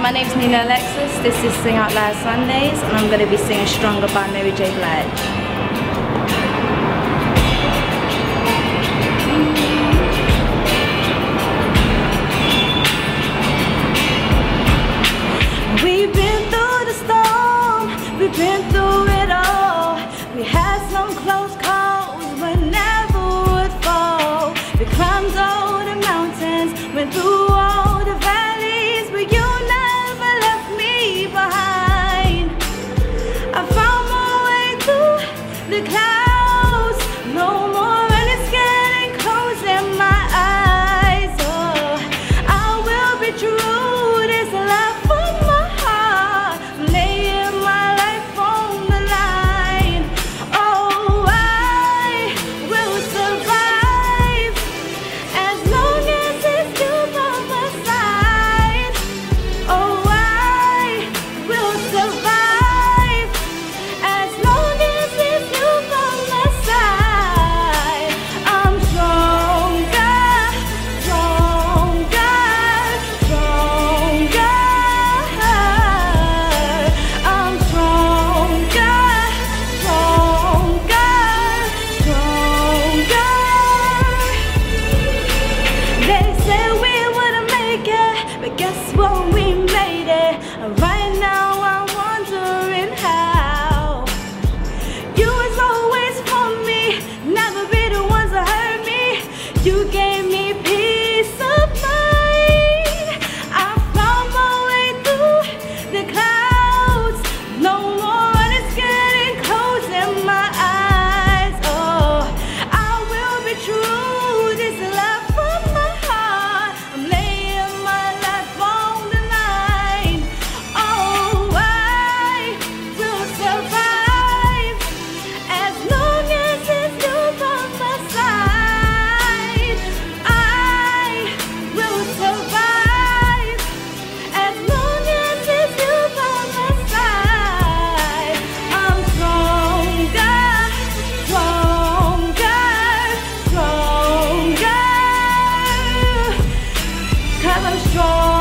My name's Nina Alexis, this is Sing Out Loud Sundays, and I'm going to be singing Stronger by Mary J. Blige. We've been through the storm, we've been through it all. We had some close calls, but never would fall. We climbed all the mountains, went through all the valleys, but you never left me behind. I found my way through the clouds, no more running scared and closing my eyes. Oh, I will be true, this love for my heart, laying my life on the line. Oh, I will survive as long as it's you by my side. Oh, I will survive as long as it's you by my side. I'm stronger, stronger, stronger. I'm stronger, stronger, stronger. They said we wouldn't make it, but guess what? We made it. Right now I'm wondering how. You was always for me, never be the ones that hurt me. You gave me peace of mind. I found my way through the clouds, no more running scared and closing my eyes. Oh, I will be true, this love from my heart, I'm laying my life on the line. Oh, I will survive as long as it's you by my side. I will survive as long as it's you by my side. I'm stronger, stronger, stronger, 'cause I'm strong.